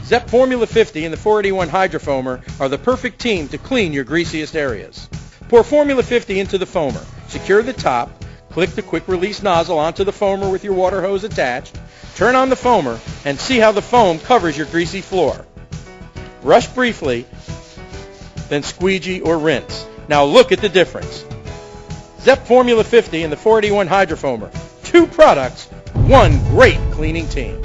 ZEP Formula 50 and the 481 Hydrofoamer are the perfect team to clean your greasiest areas. Pour Formula 50 into the foamer. Secure the top. Click the quick release nozzle onto the foamer with your water hose attached. Turn on the foamer and see how the foam covers your greasy floor. Brush briefly, then squeegee or rinse. Now look at the difference. ZEP Formula 50 and the 481 Hydrofoamer. Two products, one great cleaning team.